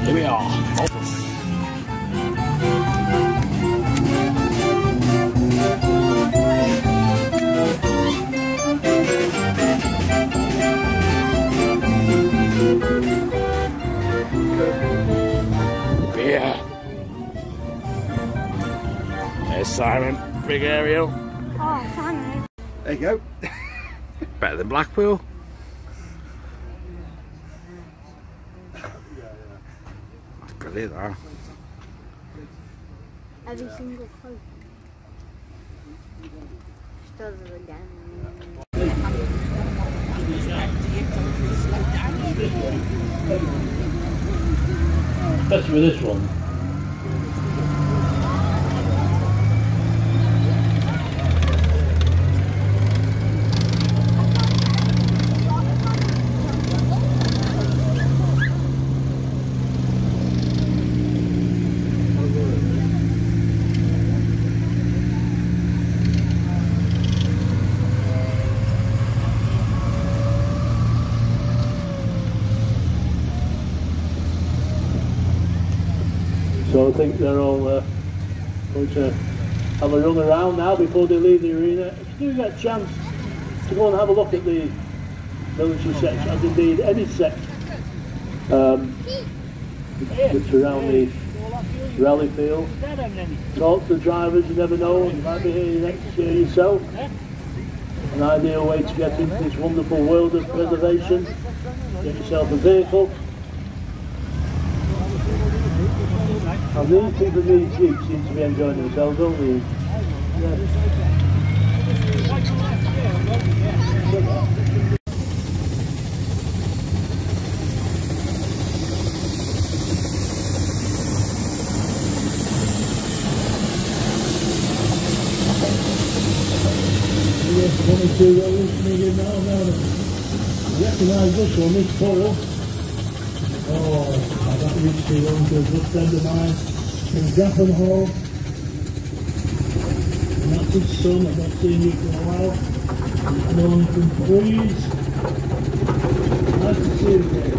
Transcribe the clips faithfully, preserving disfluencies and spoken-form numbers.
Here we are, Malpas. Beer. There's Simon, big aerial. Oh, Simon. There you go. Better than Blackpool. That's brilliant, that. Every single quote. Just does it again. Especially with this one. So I think they're all uh, going to have a run around now before they leave the arena. If you do get a chance to go and have a look at the military section, and indeed any section um, that's around the rally field, talk to the drivers, you never know, you might be here next year yourself. An ideal way to get into this wonderful world of preservation. Get yourself a vehicle. And these people in these jeeps seem to be enjoying themselves, don't they? Yeah. One or two are listening in now, now. You recognise this one, this Coral. Oh, I got reached to one to a good friend of mine in Grafton Hall. And that's his son, I've not seen you for a while. He's known from Freeze. Nice to see you again.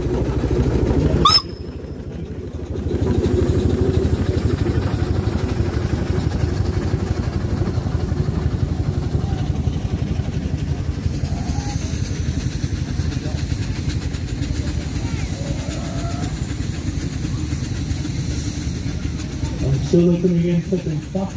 Still looking again, flipping fast.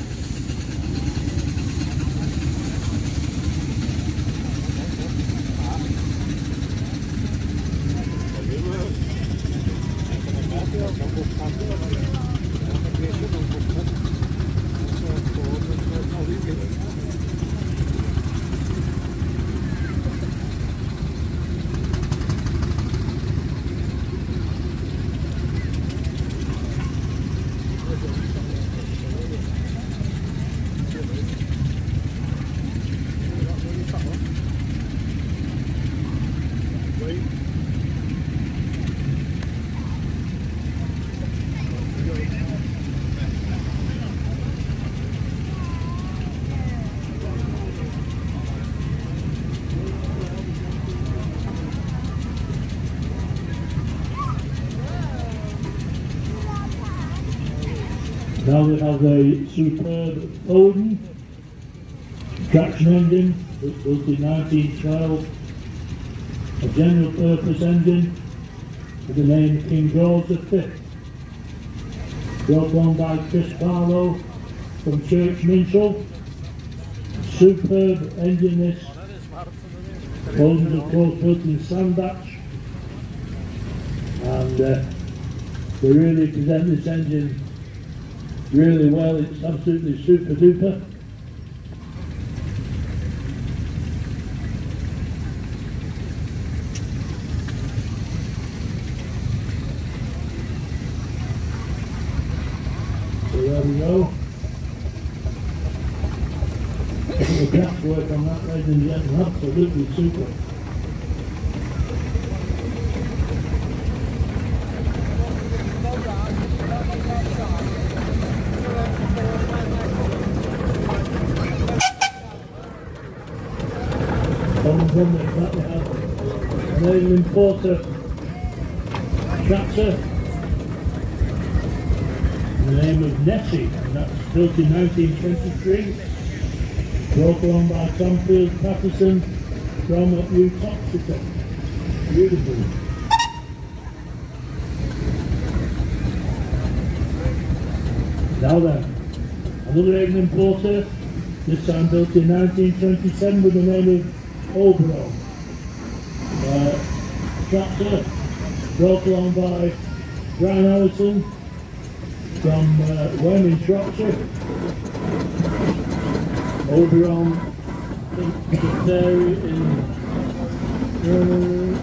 Now we have a superb Odin traction engine, which was the nineteen twelve, a general purpose engine with the name King George the Fifth, brought on by Chris Barlow from Church Minshall. Superb engine this. Odin's of course built in Sandbach, and uh, they really present this engine really well. It's absolutely super duper. So there we go. The craft work on that, ladies and gentlemen, absolutely super. From the that we have an alien importer tractor in the name of Nessie, and that's built in nineteen twenty-three. Brought along by Tom Field Patterson from Utoxica. Beautiful. Now then, another Avon Porter, this time built in nineteen twenty-seven with the name of Oberon. Uh, tractor brought along by Brian Allison from uh, Wyoming, Shropshire. Oberon Dairy in uh,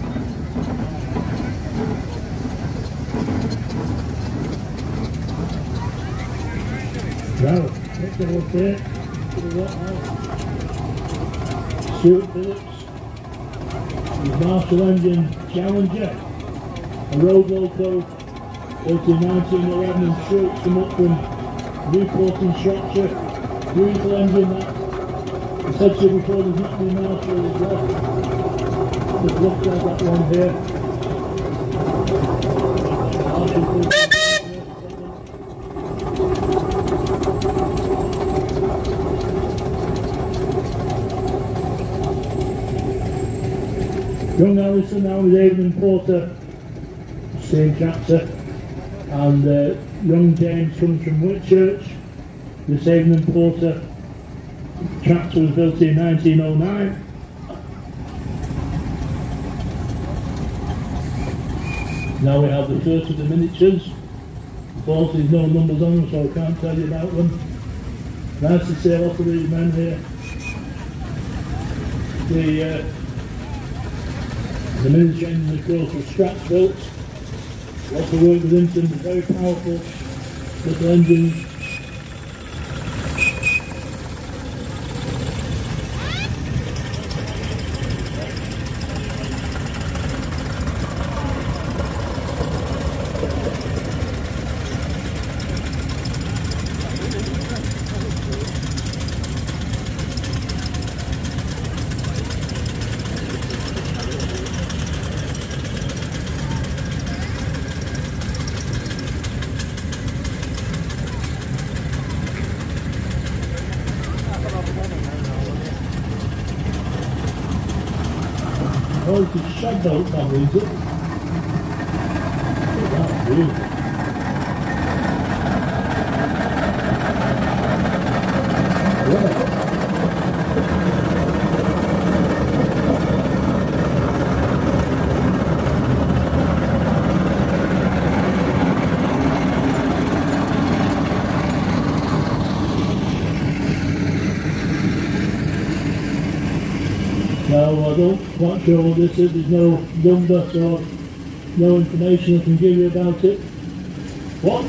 now, let's go up there to the what now? Stuart Phillips, his Marshall Engine Challenger, a road loco built in nineteen eleven and Schultz from up from Newport in Shropshire. Beautiful engine that. I said to you before, there's not any Marshall as well. Just look at that one here. Marshall Young Harrison now with Avon Porter, same tractor, and uh, young James comes from Whitchurch. This Avon Porter tractor was built in nineteen oh nine. Now we have the first of the miniatures. Unfortunately there's no numbers on them, so I can't tell you about them. Nice to see a lot of these men here. The uh, The miniature engine, of course, was scratch built. Lots of work with them, some very powerful little engines. Oh, it's a shed boat family, is it? Oh, that's beautiful. Yeah. No, I don't quite sure what this is. There's no number or no information I can give you about it. What?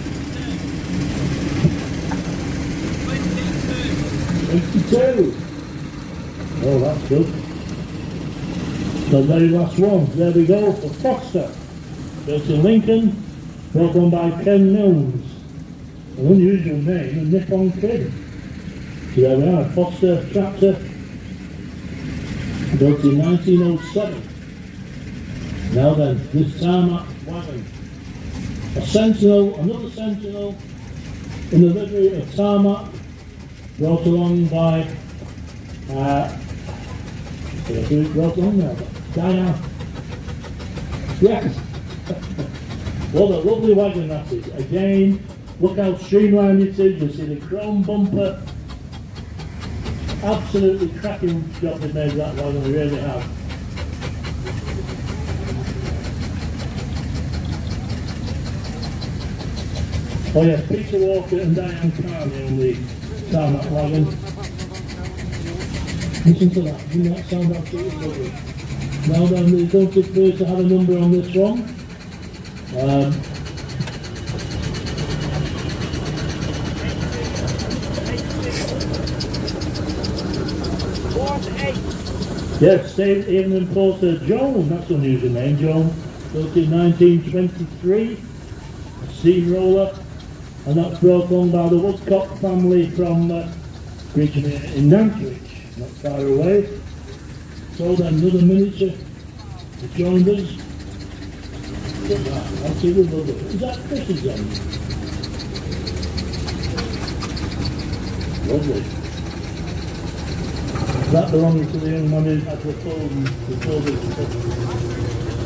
twenty-two. Oh, that's good. The very last one. There we go for Foster. Built in Lincoln, brought on by Ken Milnes. An unusual name, a Nippon Kid. So there we are, Foster tractor. Built in nineteen oh seven. Now then, this tarmac wagon. A Sentinel, another Sentinel, in the livery of tarmac, brought along by, uh, did I do it brought along now? Diane. Yes. What a lovely wagon that is. Again, look how streamlined it is. You see the chrome bumper. Absolutely cracking job they made that wagon, they really have. Oh yes, Peter Walker and Diane Carney on the tarmac wagon. Listen to that, doesn't that sound absolutely lovely? Now then, they don't appear to have a number on this one. Um, Yes, Avon Porter Joan, that's an unusual name, Joan, built in nineteen twenty-three, a steamroller, and that's brought on by the Woodcock family from uh, region in Nantwich, not far away. So then another miniature that joined us. Look at that. That's even lovely. Is that Chris's end? Lovely. That belonging to the young man who had the phone before the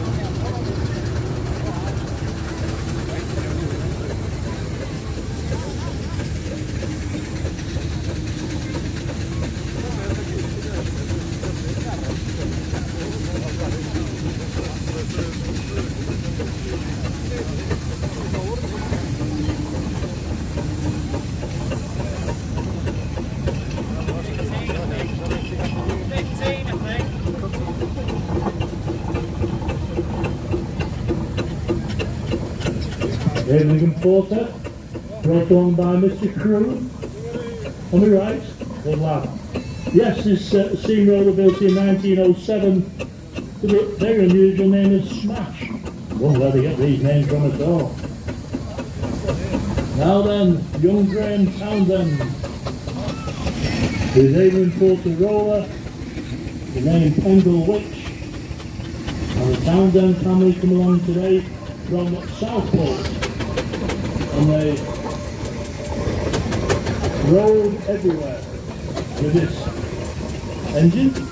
Birmingham Porter, brought on by Mister Crew. On the right, good lad. Yes, this uh, steamroller built in nineteen oh seven with a very unusual name of Smash. Wonder where they get these names from at all. Now then, young Graham Townsend, his Birmingham Porter roller, the name Pendle Witch, and the Townsend family come along today from Southport. And they rode everywhere with this engine.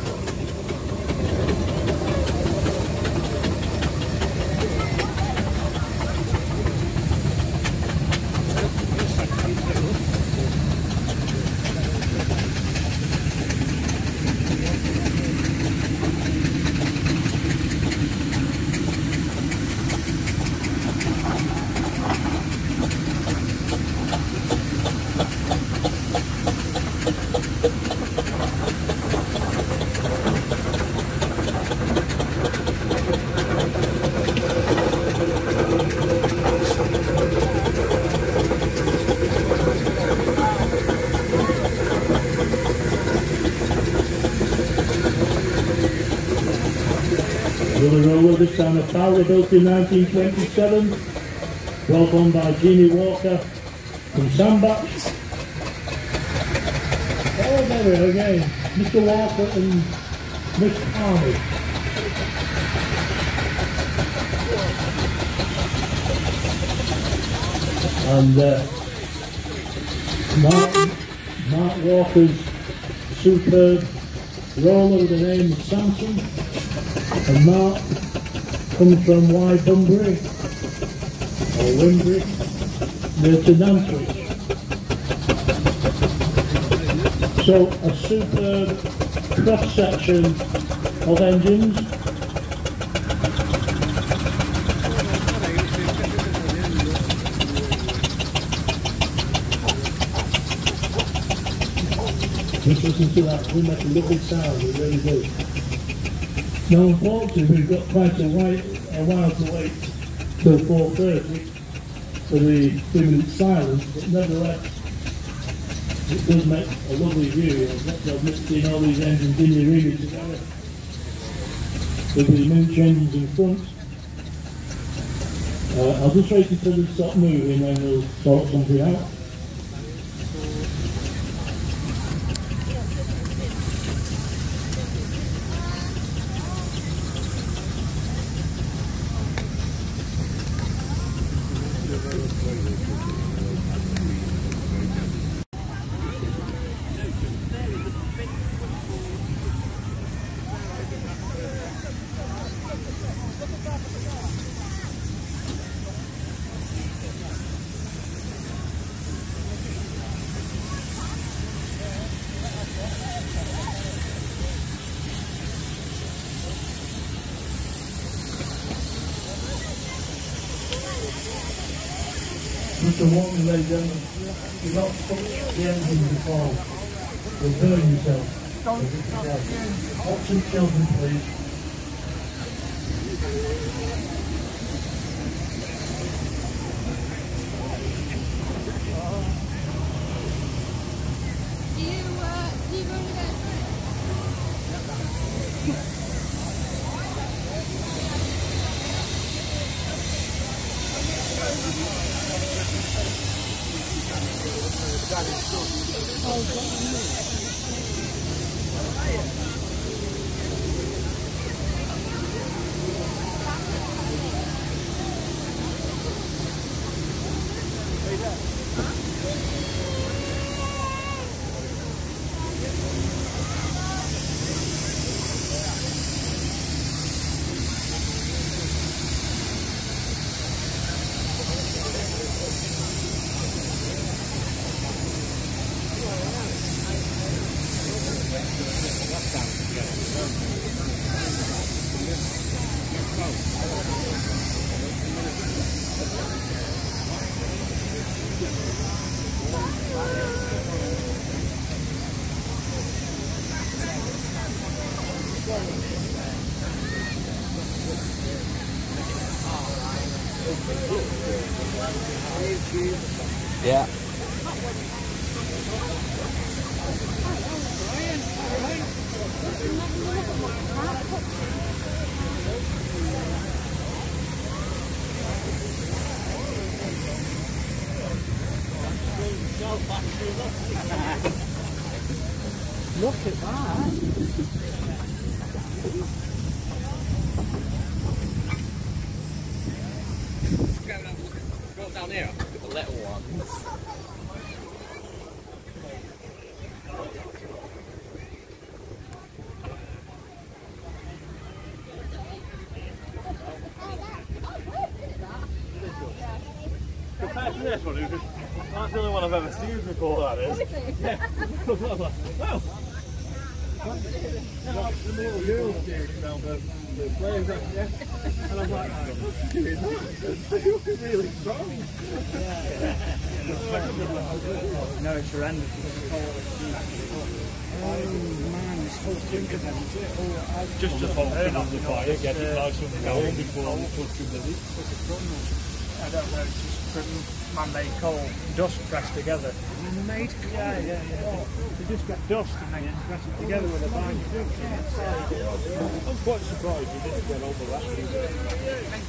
Another roller, this time a Fowler built in nineteen twenty-seven, brought on by Jeannie Walker from Sandbach. Oh, there we are again, Mister Walker and Miss Army. And uh, Mark, Mark Walker's superb roller with the name of Samson. And Mark comes from Wye Bunbury, or Wimbury, near to Nantwich. So a superb cross-section of engines. Just listen to that, we make a lovely sound, we really do. Now unfortunately we've got quite a, white, a while to wait till four thirty for the two minute silence, but nevertheless it does make a lovely view. I've got to admit seeing all these engines in the arena together with the Munch engines in front. Uh, I'll just wait until they stop moving and we'll sort something out. Just a warning, ladies and gentlemen, do not touch the engine before. You'll burn yourself. Watch some children, please. Yeah. Look at that. Go down here. The little ones. Compared to this one, it was just, that's the only one I've ever seen before, that is. Yeah. I was like, wow! The little girl staring down the, the players, yeah. And I'm like, they're really strong. No, it's horrendous. Oh man, it's full of drinkers, isn't it? Just to hold it on the fire, get it nice and cold before we put in the heat. I don't know, it's just from man-made coal, dust pressed together. Man-made coal? Yeah, yeah, yeah. They just get dust and they press it together with a binder. I'm quite surprised we didn't get over that.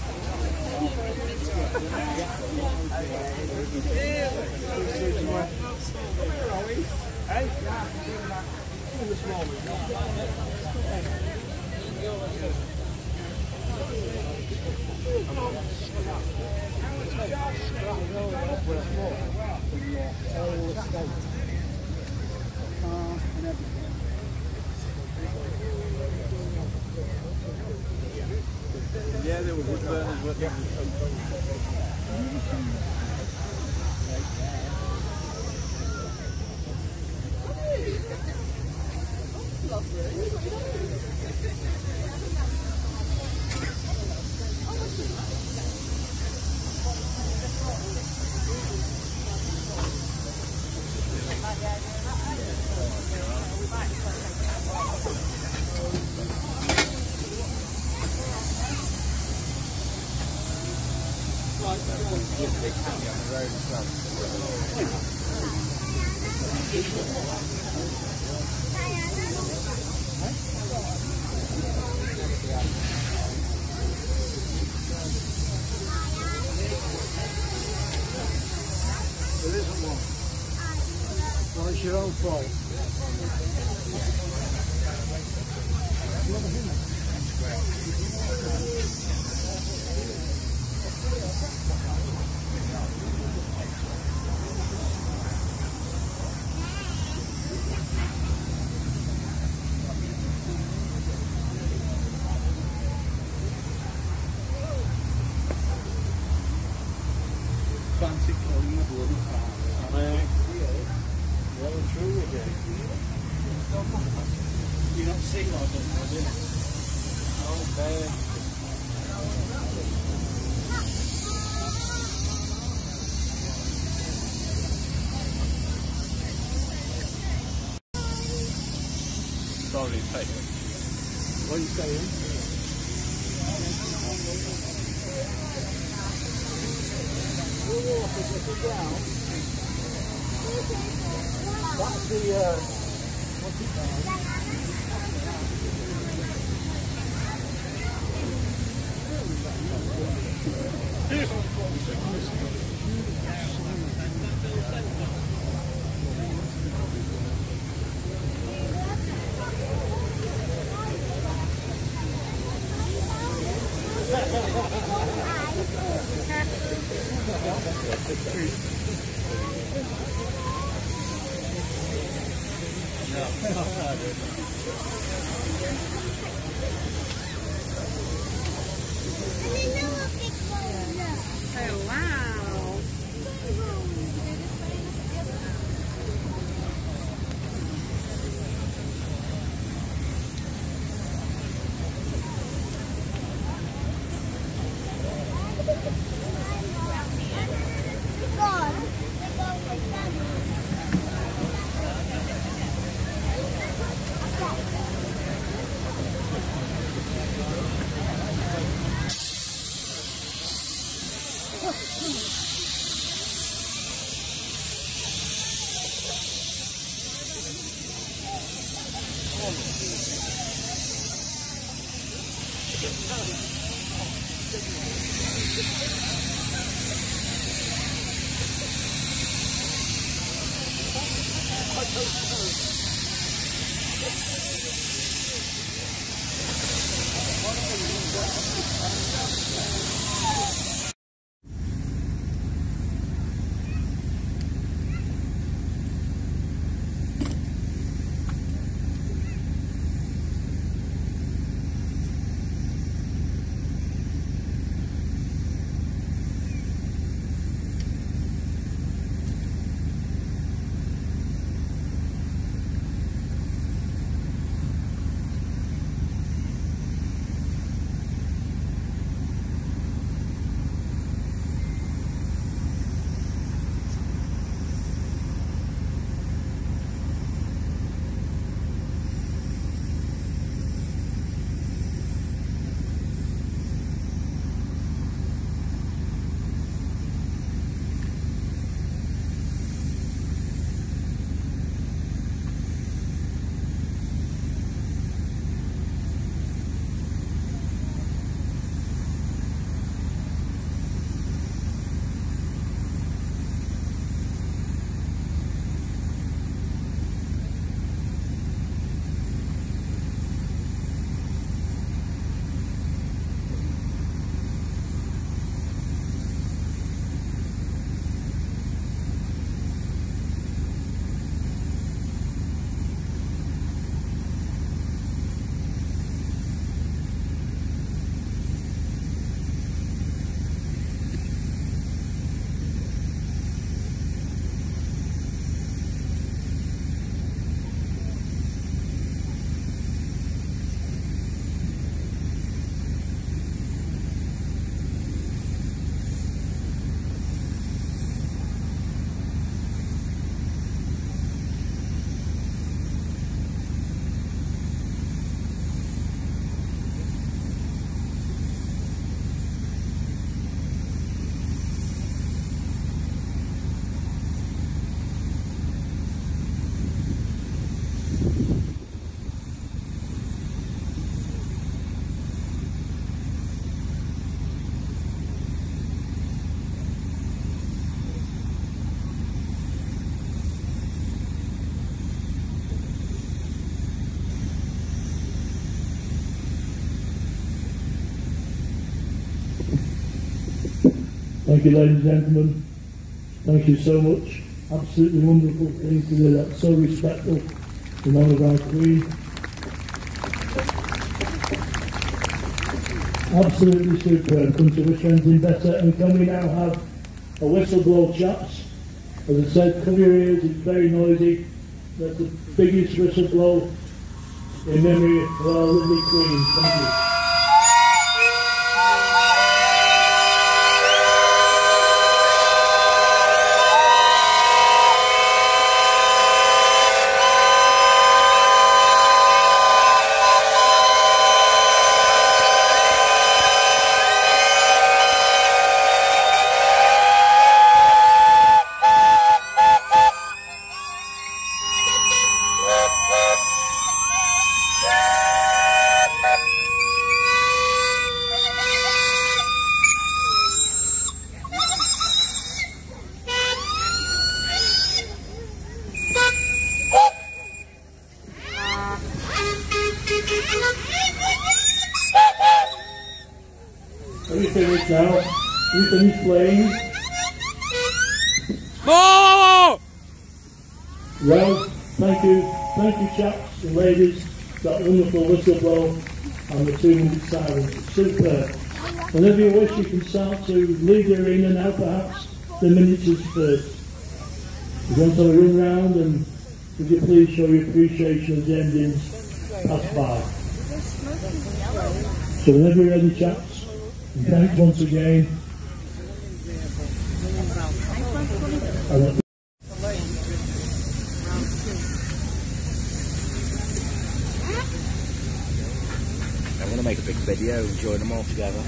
Yeah, there were wood burners, weren't there? There isn't one. Well, it's your own fault. Fancy clean the bloody car. I mean, well and truly again. You don't see like that, do you? Oh, man. Sorry, take it. What are you saying? That's the, uh, what's it called? Oh, wow. Thank you, ladies and gentlemen. Thank you so much. Absolutely wonderful thing to do that. So respectful in honour of our Queen. Absolutely superb. Come to wish anything better. And can we now have a whistle blow, chaps? As I said, cover your ears, it's very noisy. That's the biggest whistle blow in memory of our lovely Queen. Thank you. Are we finished now? Are we finished playing? More! Well, thank you, thank you chaps and ladies, that wonderful whistle blow and the two minute silence. It's superb. Whenever you wish, you can start to leave the arena now, perhaps. The minutes is first. We're going to have a run round, and would you please show your appreciation as the engines pass by. So whenever you're ready, chaps, and thanks once again. And I want to make a big video and join them all together.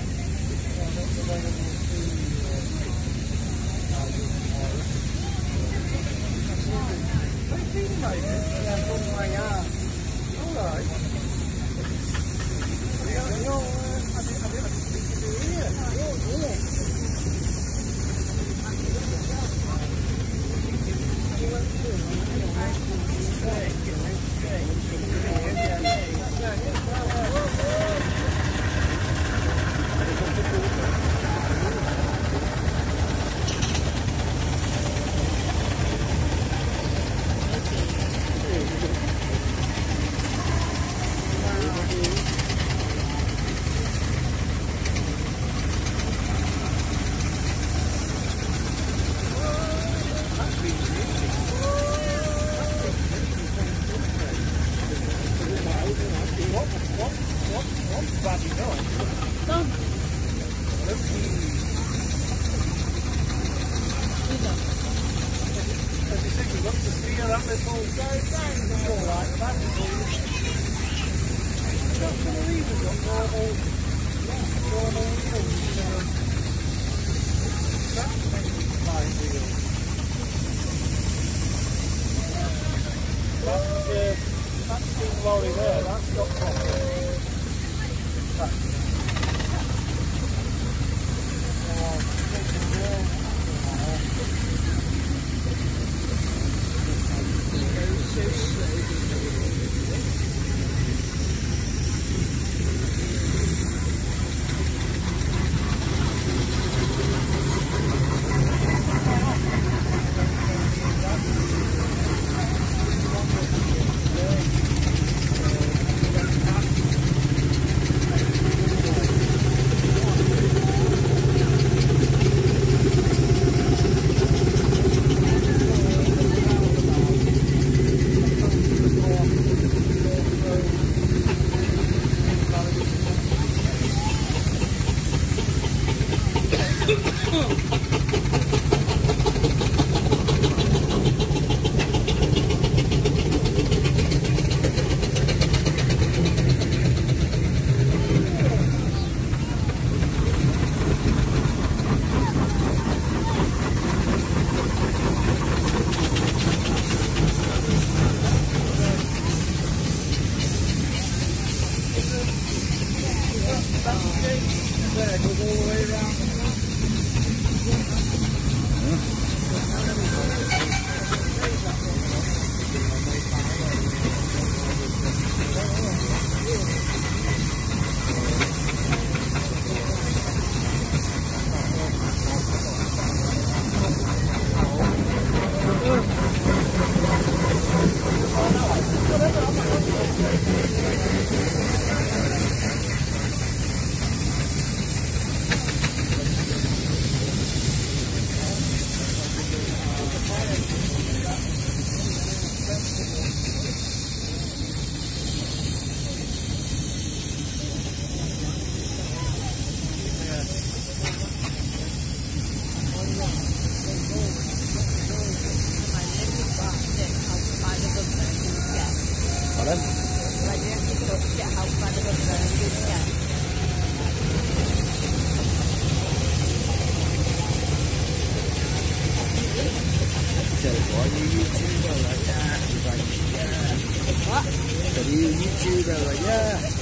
YouTuber rồi nhá.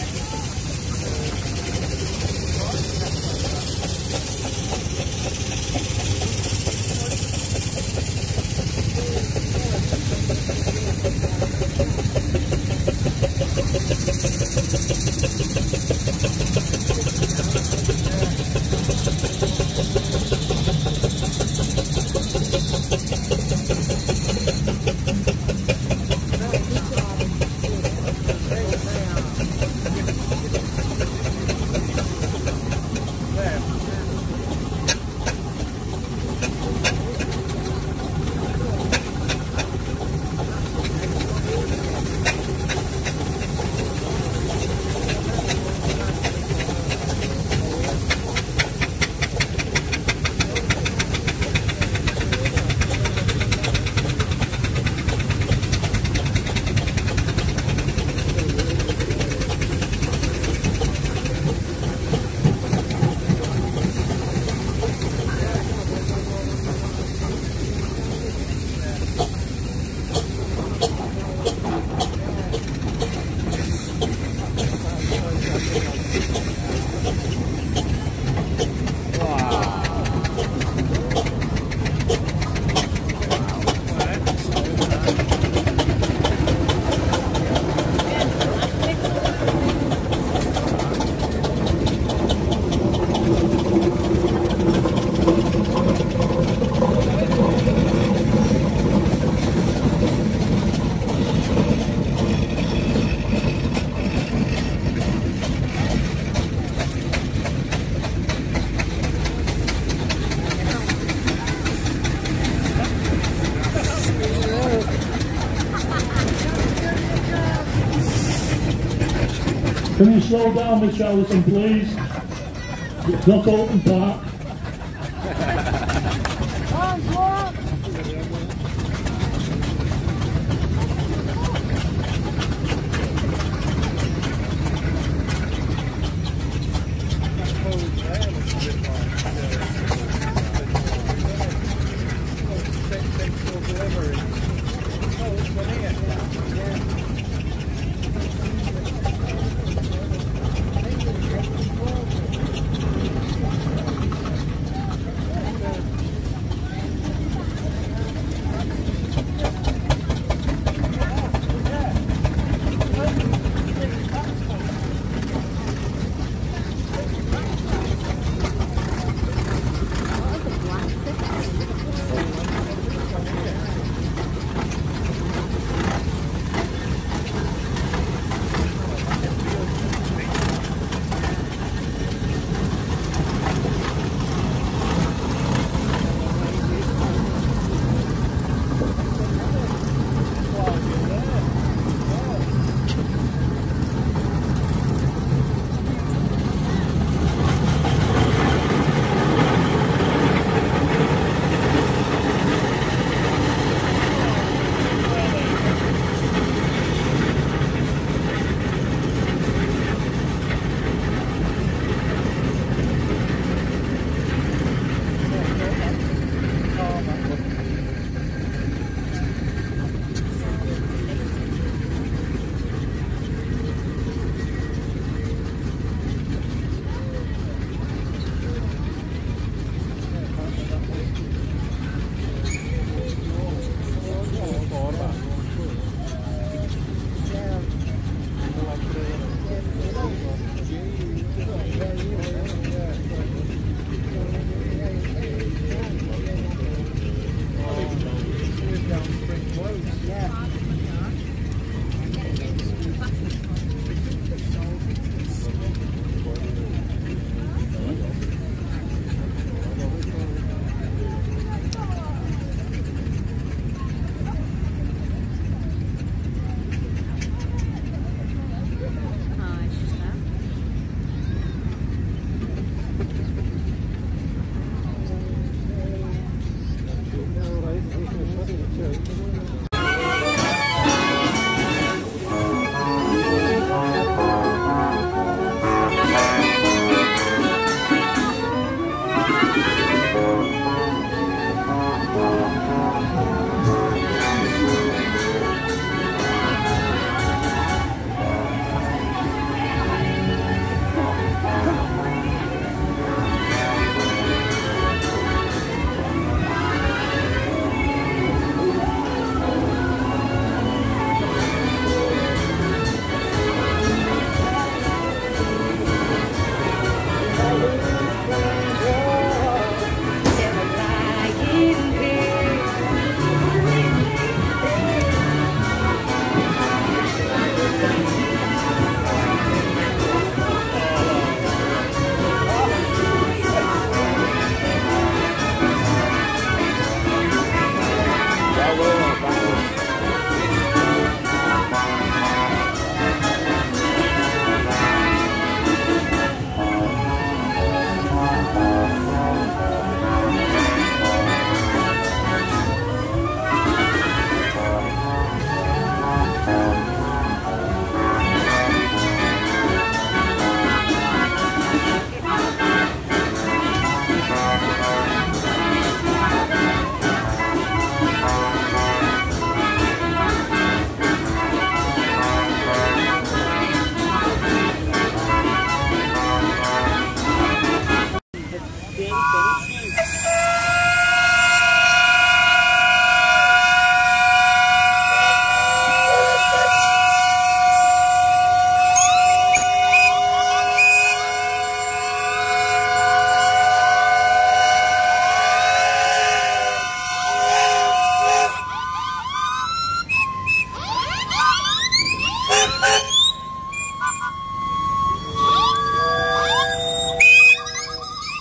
Can you slow down, Miss Allison, please? It's not open park.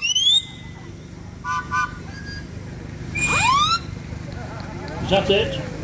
Is that it?